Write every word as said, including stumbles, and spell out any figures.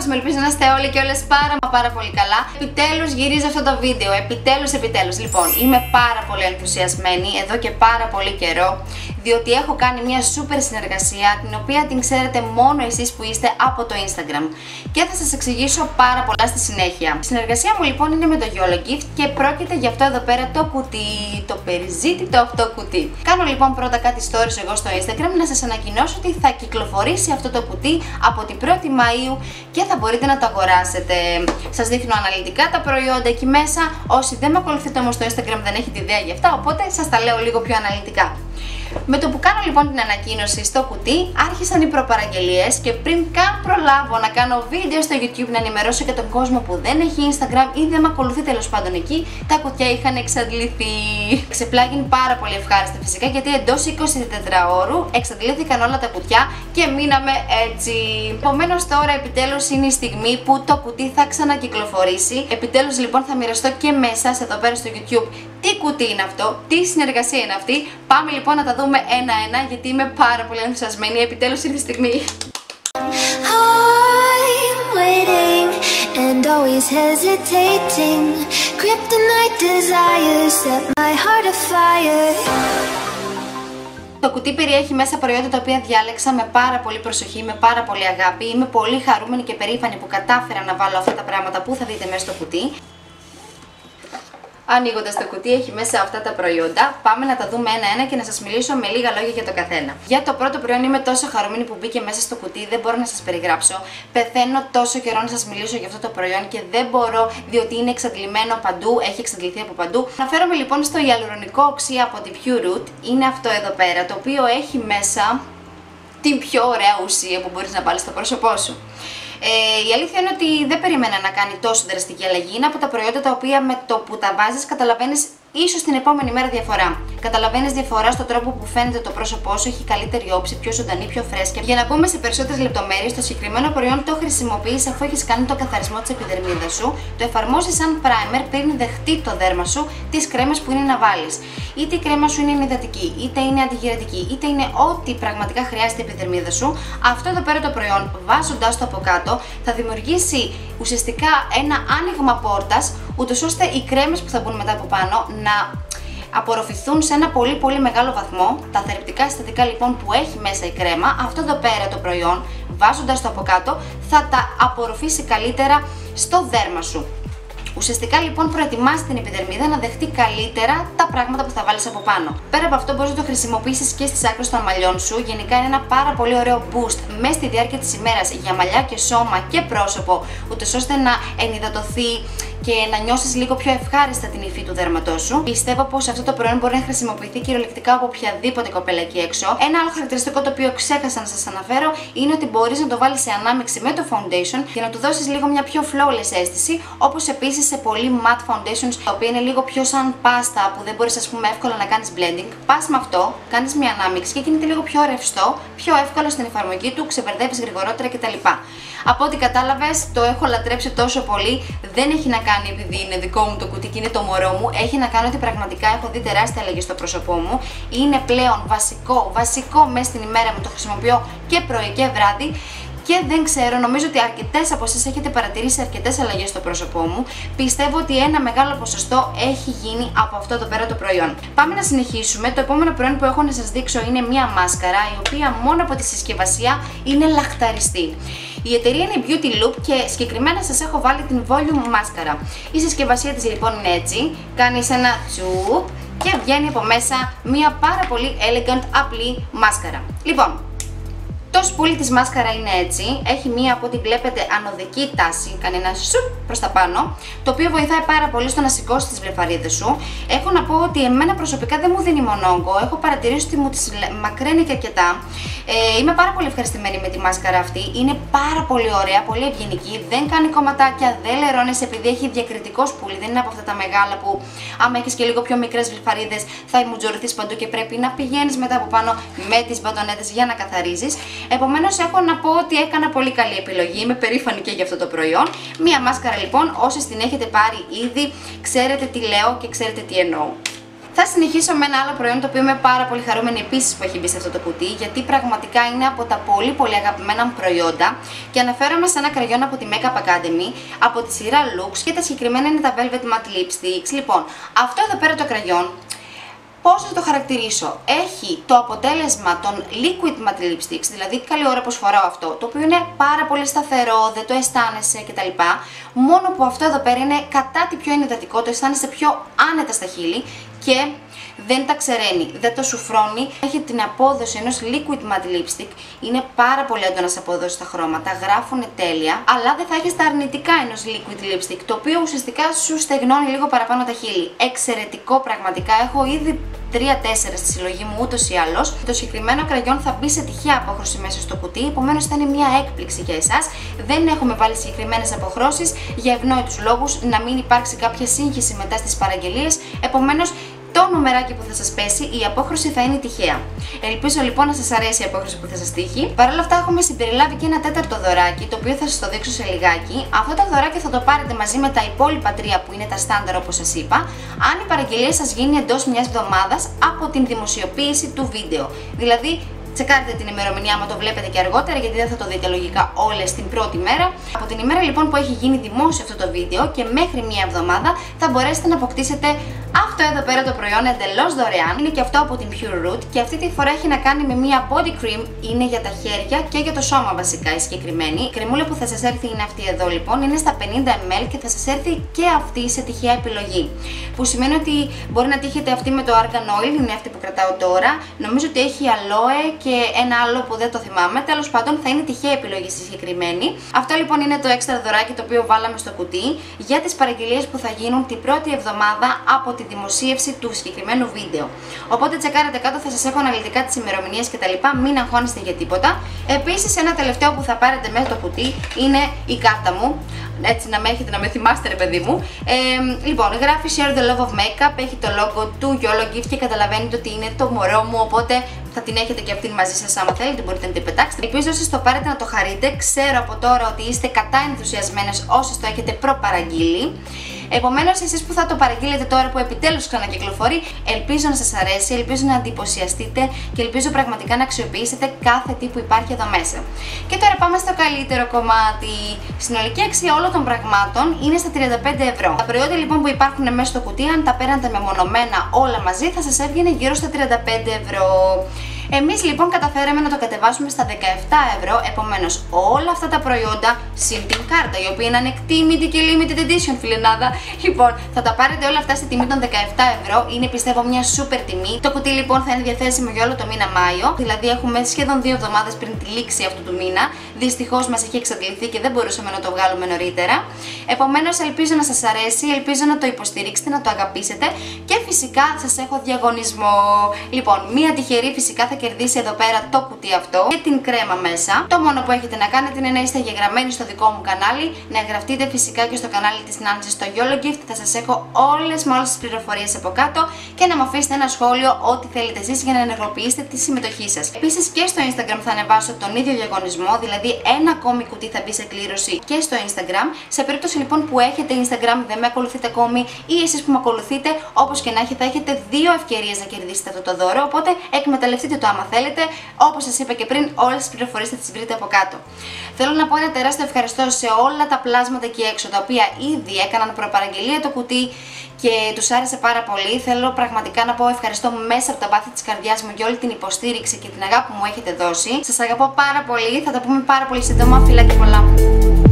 κόσμο, ελπίζω να είστε όλοι και όλες πάρα μα πάρα πολύ καλά. Επιτέλους γυρίζω αυτό το βίντεο, επιτέλους, επιτέλους. Λοιπόν, είμαι πάρα πολύ ενθουσιασμένη εδώ και πάρα πολύ καιρό, διότι έχω κάνει μια super συνεργασία, την οποία την ξέρετε μόνο εσείς που είστε από το Instagram. Και θα σας εξηγήσω πάρα πολλά στη συνέχεια. Η συνεργασία μου λοιπόν είναι με το YOLOgift και πρόκειται για αυτό εδώ πέρα το κουτί, το περιζήτητο αυτό κουτί. Κάνω λοιπόν πρώτα κάτι stories εγώ στο Instagram να σας ανακοινώσω ότι θα κυκλοφορήσει αυτό το κουτί από την πρώτη Μαΐου και θα μπορείτε να το αγοράσετε. Σας δείχνω αναλυτικά τα προϊόντα εκεί μέσα. Όσοι δεν με ακολουθείτε όμως στο Instagram δεν έχετε ιδέα γι' αυτά, οπότε σας τα λέω λίγο πιο αναλυτικά. Με το που κάνω λοιπόν την ανακοίνωση στο κουτί, άρχισαν οι προπαραγγελίες και πριν καν προλάβω να κάνω βίντεο στο YouTube να ενημερώσω και τον κόσμο που δεν έχει Instagram ή δεν με ακολουθεί τέλος πάντων εκεί, τα κουτιά είχαν εξαντληθεί. Ξεπλάγει πάρα πολύ ευχάριστα φυσικά, γιατί εντός εικοσιτετράωρου εξαντλήθηκαν όλα τα κουτιά και μείναμε έτσι. Επομένως τώρα επιτέλους είναι η στιγμή που το κουτί θα ξανακυκλοφορήσει. Επιτέλους λοιπόν θα μοιραστώ και με εσάς εδώ πέρα στο YouTube τι κουτί είναι αυτό, τι συνεργασία είναι αυτή. Πάμε λοιπόν να τα δούμε ένα-ένα, γιατί είμαι πάρα πολύ ενθουσιασμένη. Επιτέλους ήρθε η στιγμή. Το κουτί περιέχει μέσα προϊόντα τα οποία διάλεξα με πάρα πολύ προσοχή, με πάρα πολύ αγάπη. Είμαι πολύ χαρούμενη και περήφανη που κατάφερα να βάλω αυτά τα πράγματα που θα δείτε μέσα στο κουτί. Ανοίγοντας το κουτί έχει μέσα αυτά τα προϊόντα. Πάμε να τα δούμε ένα-ένα και να σας μιλήσω με λίγα λόγια για το καθένα. Για το πρώτο προϊόν είμαι τόσο χαρούμενη που μπήκε μέσα στο κουτί, δεν μπορώ να σας περιγράψω. Πεθαίνω τόσο καιρό να σας μιλήσω για αυτό το προϊόν και δεν μπορώ, διότι είναι εξαντλημένο παντού, έχει εξαντληθεί από παντού. Αναφέρομαι λοιπόν στο ιαλουρονικό οξύ από την PureRoot. Είναι αυτό εδώ πέρα, το οποίο έχει μέσα την πιο ωραία ουσία που μπορείς να βάλεις στο πρόσωπό σου. Ε, η αλήθεια είναι ότι δεν περίμενα να κάνει τόσο δραστική αλλαγή. Είναι από τα προϊόντα τα οποία με το που τα βάζεις καταλαβαίνεις ίσως την επόμενη μέρα διαφορά. Καταλαβαίνεις διαφορά στον τρόπο που φαίνεται το πρόσωπό σου, έχει καλύτερη όψη, πιο ζωντανή, πιο φρέσκια. Για να μπούμε σε περισσότερες λεπτομέρειες, το συγκεκριμένο προϊόν το χρησιμοποιείς αφού έχεις κάνει το καθαρισμό της επιδερμίδας σου, το εφαρμόζεις σαν primer πριν δεχτεί το δέρμα σου τις κρέμες που είναι να βάλεις. Είτε η κρέμα σου είναι ενυδατική, είτε είναι αντιγυρατική, είτε είναι ό,τι πραγματικά χρειάζεται η επιδερμίδα σου, αυτό εδώ πέρα το προϊόν, βάζοντάς το από κάτω, θα δημιουργήσει ουσιαστικά ένα άνοιγμα πόρτας, ούτως ώστε οι κρέμες που θα μπουν μετά από πάνω να απορροφηθούν σε ένα πολύ πολύ μεγάλο βαθμό. Τα θρεπτικά συστατικά λοιπόν που έχει μέσα η κρέμα, αυτό εδώ πέρα το προϊόν, βάζοντας το από κάτω, θα τα απορροφήσει καλύτερα στο δέρμα σου. Ουσιαστικά λοιπόν προετοιμάζει την επιδερμίδα να δεχτεί καλύτερα τα πράγματα που θα βάλεις από πάνω. Πέρα από αυτό μπορείς να το χρησιμοποιήσεις και στις άκρες των μαλλιών σου. Γενικά είναι ένα πάρα πολύ ωραίο boost μέσα στη διάρκεια της ημέρας για μαλλιά και σώμα και πρόσωπο, ούτως ώστε να ενυδατωθεί και να νιώσεις λίγο πιο ευχάριστα την υφή του δέρματός σου. Πιστεύω πως αυτό το προϊόν μπορεί να χρησιμοποιηθεί κυριολεκτικά από οποιαδήποτε κοπέλα εκεί έξω. Ένα άλλο χαρακτηριστικό το οποίο ξέχασα να σας αναφέρω είναι ότι μπορείς να το βάλεις σε ανάμειξη με το foundation για να του δώσεις λίγο μια πιο flawless αίσθηση, όπως επίσης σε πολύ matte foundations τα οποία είναι λίγο πιο σαν πάστα που δεν μπορείς ας πούμε εύκολα να κάνεις blending. Πας με αυτό, κάνεις μια ανάμειξη και γίνεται λίγο πιο ρευστό, πιο εύκολο στην εφαρμογή του, ξεπερδεύεις γρηγορότερα κτλ. Από ό,τι κατάλαβες, το έχω λατρέψει τόσο πολύ. Δεν έχει να κάνει επειδή είναι δικό μου το κουτί και είναι το μωρό μου. Έχει να κάνει ότι πραγματικά έχω δει τεράστια αλλαγή στο πρόσωπό μου. Είναι πλέον βασικό, βασικό μέσα στην ημέρα μου. Το χρησιμοποιώ και πρωί και βράδυ. Και δεν ξέρω, νομίζω ότι αρκετές από εσείς έχετε παρατηρήσει αρκετές αλλαγές στο πρόσωπό μου. Πιστεύω ότι ένα μεγάλο ποσοστό έχει γίνει από αυτό το πέρα το προϊόν. Πάμε να συνεχίσουμε. Το επόμενο προϊόν που έχω να σας δείξω είναι μία μάσκαρα, η οποία μόνο από τη συσκευασία είναι λαχταριστή. Η εταιρεία είναι Beauty Loop και συγκεκριμένα σας έχω βάλει την Volume μάσκαρα. Η συσκευασία της λοιπόν είναι έτσι. Κάνεις ένα τσουπ και βγαίνει από μέσα μία πάρα πολύ elegant, απλή μάσκαρα. Λοιπόν, το σπούλι της μάσκαρα είναι έτσι, έχει μία από ό,τι βλέπετε ανωδική τάση, κάνει ένα σουπ προς τα πάνω, το οποίο βοηθάει πάρα πολύ στο να σηκώσει τις βλεφαρίδες σου. Έχω να πω ότι εμένα προσωπικά δεν μου δίνει μονόγκο, έχω παρατηρήσει ότι μου τις μακραίνει και αρκετά. Ε, είμαι πάρα πολύ ευχαριστημένη με τη μάσκαρα αυτή, είναι πάρα πολύ ωραία, πολύ ευγενική, δεν κάνει κομματάκια, δεν λερώνεσαι επειδή έχει διακριτικό σπούλι, δεν είναι από αυτά τα μεγάλα που άμα έχεις και λίγο πιο μικρές βλεφαρίδες θα μουτζωριθείς παντού και πρέπει να πηγαίνεις μετά από πάνω με τις μπατονέτες για να καθαρίζεις. Επομένως έχω να πω ότι έκανα πολύ καλή επιλογή, είμαι περήφανη και για αυτό το προϊόν. Μία μάσκαρα λοιπόν, όσοι την έχετε πάρει ήδη, ξέρετε τι λέω και ξέρετε τι εννοώ. Θα συνεχίσω με ένα άλλο προϊόν το οποίο είμαι πάρα πολύ χαρούμενη επίσης που έχει μπει σε αυτό το κουτί, γιατί πραγματικά είναι από τα πολύ πολύ αγαπημένα μου προϊόντα και αναφέρομαι σε ένα κραγιόν από τη Makeup Academy, από τη σειρά Lux και τα συγκεκριμένα είναι τα Velvet Matte Lipsticks. Λοιπόν, αυτό εδώ πέρα το κραγιόν, πώς θα το χαρακτηρίσω, έχει το αποτέλεσμα των Liquid Matte Lipsticks, δηλαδή καλή ώρα πως φοράω αυτό, το οποίο είναι πάρα πολύ σταθερό, δεν το αισθάνεσαι κτλ. Μόνο που αυτό εδώ πέρα είναι κατά τη πιο ενυδατικό, το αισθάνεσαι πιο άνετα στα χείλη και δεν τα ξεραίνει, δεν το σουφρώνει. Έχει την απόδοση ενός Liquid Matte Lipstick, είναι πάρα πολύ έντονα σε απόδοση στα χρώματα, γράφουν τέλεια, αλλά δεν θα έχεις τα αρνητικά ενός Liquid Lipstick, το οποίο ουσιαστικά σου στεγνώνει λίγο παραπάνω τα χείλη. Εξαιρετικό πραγματικά, έχω ήδη τρία τέσσερα στη συλλογή μου ούτως ή άλλως. Το συγκεκριμένο κραγιόν θα μπει σε τυχαία απόχρωση μέσα στο κουτί, επομένως θα είναι μια έκπληξη για εσάς. Δεν έχουμε βάλει συγκεκριμένες αποχρώσεις για ευνόητους λόγους, να μην υπάρξει κάποια σύγχυση μετά στις παραγγελίες, επομένως το νουμεράκι που θα σας πέσει, η απόχρωση θα είναι τυχαία. Ελπίζω λοιπόν να σας αρέσει η απόχρωση που θα σας τύχει. Παρ' όλα αυτά, έχουμε συμπεριλάβει και ένα τέταρτο δωράκι, το οποίο θα σας το δείξω σε λιγάκι. Αυτό το δωράκι θα το πάρετε μαζί με τα υπόλοιπα τρία που είναι τα στάνταρ, όπως σας είπα, αν η παραγγελία σας γίνει εντός μιας εβδομάδας από την δημοσιοποίηση του βίντεο. Δηλαδή, τσεκάρετε την ημερομηνία άμα το βλέπετε και αργότερα, γιατί δεν θα το δείτε λογικά όλες την πρώτη μέρα. Από την ημέρα λοιπόν που έχει γίνει δημόσιο αυτό το βίντεο και μέχρι μία εβδομάδα θα μπορέσετε να αποκτήσετε αυτό εδώ πέρα το προϊόν εντελώς δωρεάν. Είναι και αυτό από την Pure Root και αυτή τη φορά έχει να κάνει με μία body cream, είναι για τα χέρια και για το σώμα βασικά η συγκεκριμένη. Η κρεμούλα που θα σας έρθει είναι αυτή εδώ λοιπόν, είναι στα πενήντα μιλιλίτρα και θα σας έρθει και αυτή σε τυχαία επιλογή. Που σημαίνει ότι μπορεί να τύχετε αυτή με το Argan Oil, είναι αυτή που κρατάω τώρα. Νομίζω ότι έχει aloe και ένα άλλο που δεν το θυμάμαι. Τέλος πάντων, θα είναι τυχαία επιλογή στη συγκεκριμένη. Αυτό λοιπόν είναι το έξτρα δωράκι το οποίο βάλαμε στο κουτί για τις παραγγελίες που θα γίνουν την πρώτη εβδομάδα από τη δημοσίευση του συγκεκριμένου βίντεο. Οπότε τσεκάρετε κάτω, θα σας έχω αναλυτικά τις ημερομηνίες κτλ. Μην αγχώνεστε για τίποτα. Επίσης, ένα τελευταίο που θα πάρετε μέσα στο κουτί είναι η κάρτα μου. Έτσι να με έχετε, να με θυμάστε ρε παιδί μου. Ε, λοιπόν, γράφει Share the Love of Makeup, έχει το logo του YOLO Gift και καταλαβαίνετε ότι είναι το μωρό μου, οπότε θα την έχετε και αυτήν μαζί σας άμα θέλετε, μπορείτε να την πετάξετε. Ελπίζω όσοι το πάρετε να το χαρείτε, ξέρω από τώρα ότι είστε κατά ενθουσιασμένες όσοι το έχετε προπαραγγείλει. Επομένως, εσείς που θα το παραγγείλετε τώρα που επιτέλους ξανακυκλοφορεί, ελπίζω να σας αρέσει, ελπίζω να εντυπωσιαστείτε και ελπίζω πραγματικά να αξιοποιήσετε κάθε τι που υπάρχει εδώ μέσα. Και τώρα πάμε στο καλύτερο κομμάτι. Συνολική αξία όλων των πραγμάτων είναι στα τριάντα πέντε ευρώ. Τα προϊόντα λοιπόν που υπάρχουν μέσα στο κουτί, αν τα παίρνατε μεμονωμένα όλα μαζί, θα σας έβγαινε γύρω στα τριάντα πέντε ευρώ. Εμείς λοιπόν καταφέραμε να το κατεβάσουμε στα δεκαεπτά ευρώ, επομένως όλα αυτά τα προϊόντα συν την κάρτα, η οποία είναι ανεκτήμητη και limited edition φιλενάδα. Λοιπόν, θα τα πάρετε όλα αυτά στη τιμή των δεκαεπτά ευρώ, είναι πιστεύω μια super τιμή. Το κουτί λοιπόν θα είναι διαθέσιμο για όλο το μήνα Μάιο, δηλαδή έχουμε σχεδόν δύο εβδομάδες πριν τη λήξη αυτού του μήνα. Δυστυχώς μας έχει εξαντληθεί και δεν μπορούσαμε να το βγάλουμε νωρίτερα. Επομένως, ελπίζω να σας αρέσει, ελπίζω να το υποστηρίξετε, να το αγαπήσετε και φυσικά σας έχω διαγωνισμό. Λοιπόν, μία τυχερή φυσικά θα κερδίσει εδώ πέρα το κουτί αυτό και την κρέμα μέσα. Το μόνο που έχετε να κάνετε είναι να είστε εγγεγραμμένοι στο δικό μου κανάλι, να εγγραφτείτε φυσικά και στο κανάλι της Nancy στο YOLO Gift. Θα σας έχω όλες με όλες τις πληροφορίες από κάτω και να μου αφήσετε ένα σχόλιο ό,τι θέλετε εσείς για να ενεργοποιήσετε τη συμμετοχή σας. Επίσης και στο Instagram θα ανεβάσω τον ίδιο διαγωνισμό, δηλαδή ένα ακόμη κουτί θα μπει σε κλήρωση και στο Instagram. Σε περίπτωση λοιπόν που έχετε Instagram, δεν με ακολουθείτε ακόμη ή εσείς που με ακολουθείτε, όπως και να έχει, θα έχετε δύο ευκαιρίες να κερδίσετε αυτό το δώρο. Οπότε εκμεταλλευτείτε το άμα θέλετε. Όπως σας είπα και πριν, όλες τις πληροφορίες θα τις βρείτε από κάτω. Θέλω να πω ένα τεράστιο ευχαριστώ σε όλα τα πλάσματα εκεί έξω, τα οποία ήδη έκαναν προπαραγγελία το κουτί και τους άρεσε πάρα πολύ. Θέλω πραγματικά να πω ευχαριστώ μέσα από τα βάθη της καρδιάς μου για όλη την υποστήριξη και την αγάπη που μου έχετε δώσει. Σας αγαπώ πάρα πολύ, θα τα πούμε πάρα πολύ σύντομα. Φιλάκια πολλά.